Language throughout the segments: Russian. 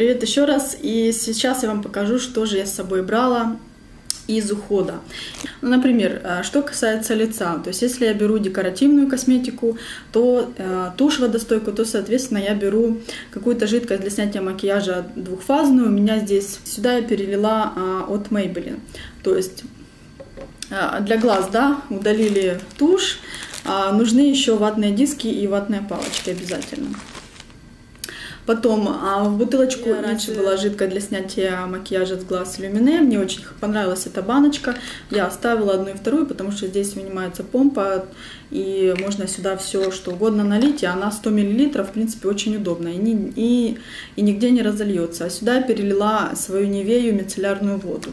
Привет еще раз, и сейчас я вам покажу, что же я с собой брала из ухода. Ну, например, что касается лица, то есть если я беру декоративную косметику, то тушь водостойкую, то, соответственно, я беру какую-то жидкость для снятия макияжа двухфазную. У меня здесь, сюда я перелила от Maybelline, то есть для глаз, да, удалили тушь, нужны еще ватные диски и ватные палочки обязательно. Потом в бутылочку раньше была жидкость для снятия макияжа с глаз Люмине. Мне очень понравилась эта баночка. Я оставила одну и вторую, потому что здесь вынимается помпа, и можно сюда все что угодно налить. И она 100 мл, в принципе, очень удобная и нигде не разольется. А сюда я перелила свою Нивею мицеллярную воду.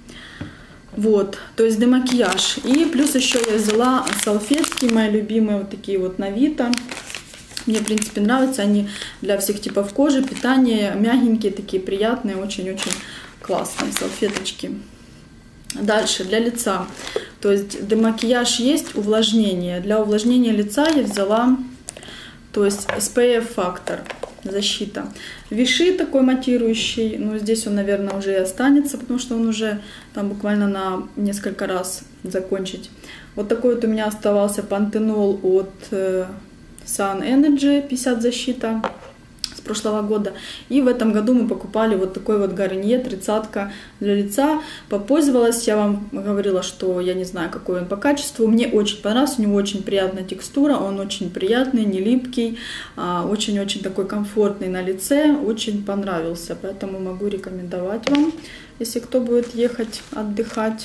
Вот, то есть демакияж. И плюс еще я взяла салфетки, мои любимые, вот такие вот Навита. Мне, в принципе, нравятся они для всех типов кожи, питания, мягенькие, такие приятные, очень-очень классные салфеточки. Дальше, для лица. То есть демакияж есть, увлажнение. Для увлажнения лица я взяла, то есть SPF-фактор, защита. Виши такой матирующий, но здесь он, наверное, уже и останется, потому что он уже там буквально на несколько раз закончить. Вот такой вот у меня оставался пантенол от Sun Energy 50 защита с прошлого года. И в этом году мы покупали вот такой вот Гарнье 30-ка для лица. Попользовалась, я вам говорила, что я не знаю, какой он по качеству. Мне очень понравился, у него очень приятная текстура, он очень приятный, не липкий, очень-очень такой комфортный на лице, очень понравился. Поэтому могу рекомендовать вам, если кто будет ехать отдыхать.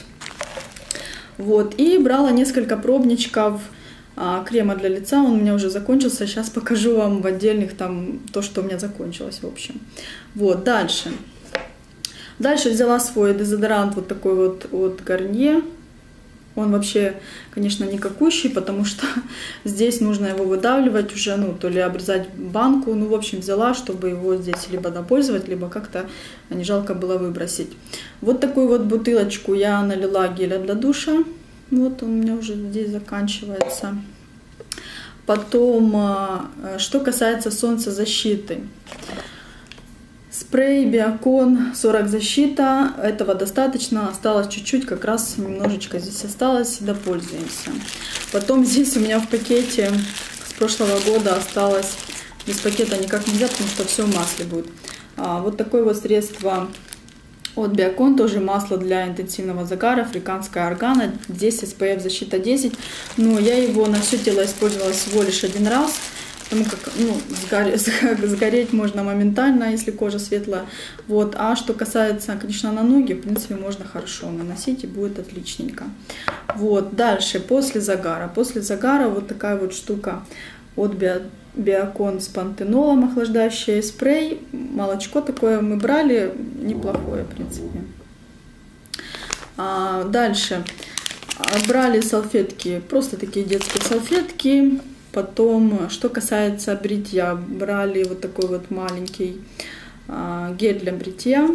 Вот, и брала несколько пробничков крема для лица, он у меня уже закончился, сейчас покажу вам в отдельных там то, что у меня закончилось, в общем. Вот, дальше. Дальше взяла свой дезодорант вот такой вот от Garnier. Он вообще, конечно, никакущий, потому что здесь нужно его выдавливать уже, ну, то ли обрезать банку, ну, в общем, взяла, чтобы его здесь либо допользовать, либо как-то не жалко было выбросить. Вот такую вот бутылочку я налила геля для душа. Вот он у меня уже здесь заканчивается. Потом, что касается солнцезащиты. Спрей Биокон 40 защита. Этого достаточно. Осталось чуть-чуть, как раз немножечко здесь осталось. Допользуемся. Потом здесь у меня в пакете с прошлого года осталось. Без пакета никак нельзя, потому что все в масле будет. Вот такое вот средство от Биокон, тоже масло для интенсивного загара, африканская органа, здесь SPF защита 10, но я его на все тело использовала всего лишь один раз, потому как, ну, сгореть можно моментально, если кожа светлая. Вот. А что касается, конечно, на ноги, в принципе, можно хорошо наносить и будет отличненько. Вот. Дальше, после загара вот такая вот штука от Биокон с пантенолом, охлаждающий спрей, молочко такое мы брали, неплохое, в принципе. Дальше брали салфетки, просто такие детские салфетки. Потом, что касается бритья, брали вот такой вот маленький гель для бритья.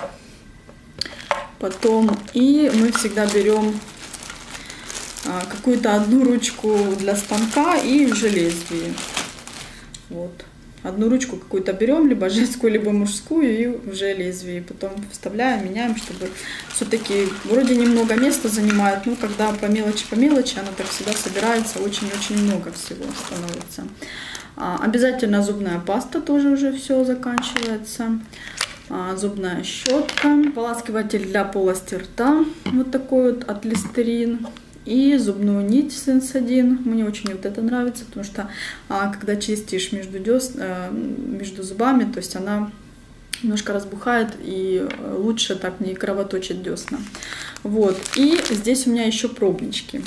Потом, и мы всегда берем какую-то одну ручку для станка и уже лезвие. Вот. Одну ручку какую-то берем, либо женскую, либо мужскую, и уже лезвие. Потом вставляем, меняем, чтобы все-таки вроде немного места занимает, но когда по мелочи, она так всегда собирается, очень-очень много всего становится. Обязательно зубная паста, тоже уже все заканчивается. Зубная щетка, ополаскиватель для полости рта, вот такой вот от Listerine. И зубную нить Sense1. Мне очень вот это нравится, потому что когда чистишь между зубами, то есть она немножко разбухает и лучше так не кровоточит десна. Вот. И здесь у меня еще пробнички.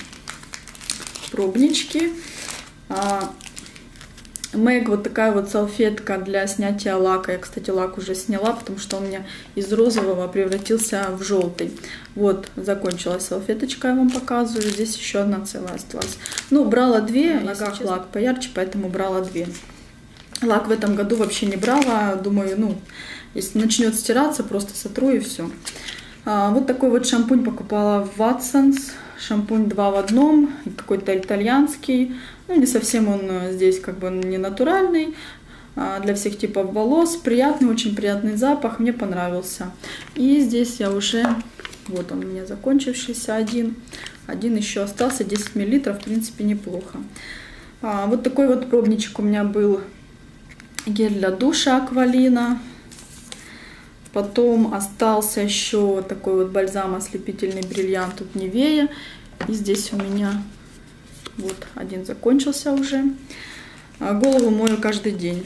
Мэг, вот такая вот салфетка для снятия лака. Я, кстати, лак уже сняла, потому что он у меня из розового превратился в желтый. Вот, закончилась салфеточка, я вам показываю. Здесь еще одна целая осталась. Ну, брала две, на ногах лак поярче, поэтому брала две. Лак в этом году вообще не брала. Думаю, ну, если начнет стираться, просто сотру и все. Вот такой вот шампунь покупала в Watsons. Шампунь 2 в 1, какой-то итальянский. Ну, не совсем он здесь как бы не натуральный. для всех типов волос. Приятный, очень приятный запах, мне понравился. И здесь я уже, вот он у меня закончившийся один еще остался, 10 мл, в принципе неплохо. Вот такой вот пробничек у меня был, гель для душа Аквалина. Потом остался еще такой вот бальзам ослепительный бриллиант от Nivea. И здесь у меня вот один закончился уже. Голову мою каждый день.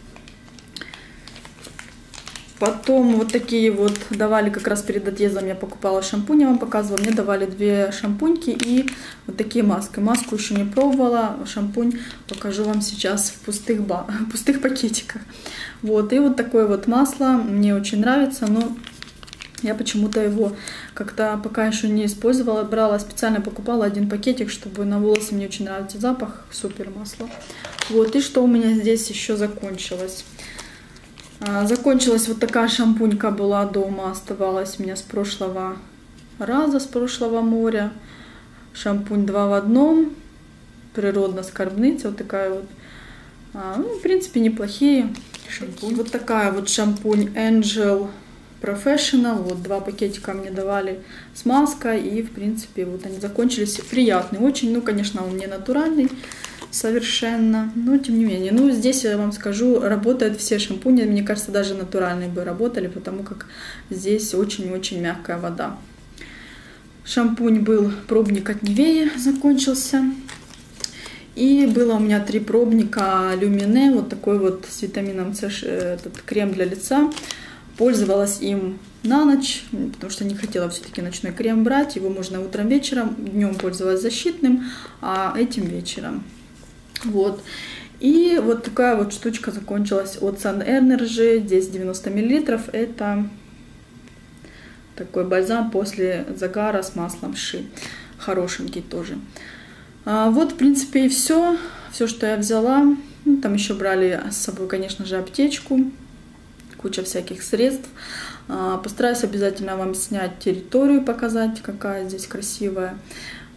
Потом вот такие вот давали, как раз перед отъездом я покупала шампунь, я вам показывала. Мне давали 2 шампуньки и вот такие маски. Маску еще не пробовала, шампунь покажу вам сейчас в пустых пакетиках. Вот, и вот такое вот масло мне очень нравится, но я почему-то его как-то пока еще не использовала. Брала, специально покупала 1 пакетик, чтобы на волосы, мне очень нравится запах, супер масло. Вот, и что у меня здесь еще закончилось? Закончилась вот такая шампунька, была дома, оставалась у меня с прошлого раза, с прошлого моря. Шампунь 2 в 1, природно-скарбница, вот такая вот. Ну, в принципе, неплохие шампунь. Вот такая вот шампунь Angel Professional. Вот 2 пакетика мне давали с маской, и, в принципе, вот они закончились. Приятный очень, ну, конечно, он не натуральный совершенно, но тем не менее. Ну, здесь я вам скажу, работают все шампуни, мне кажется, даже натуральные бы работали, потому как здесь очень-очень мягкая вода. Шампунь был, пробник от Nivea закончился. И было у меня 3 пробника Люмине, вот такой вот с витамином С, этот крем для лица. Пользовалась им на ночь, потому что не хотела все-таки ночной крем брать. Его можно утром, вечером, днем пользовалась защитным, а этим вечером. Вот. И вот такая вот штучка закончилась от Sun Energy, здесь 90 мл. Это такой бальзам после загара с маслом ши, хорошенький тоже. Вот, в принципе, и все, что я взяла. Ну, там еще брали с собой, конечно же, аптечку, куча всяких средств. Постараюсь обязательно вам снять территорию, показать, какая здесь красивая,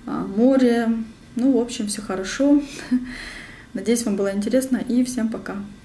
море. Ну, в общем, все хорошо. Надеюсь, вам было интересно, и всем пока.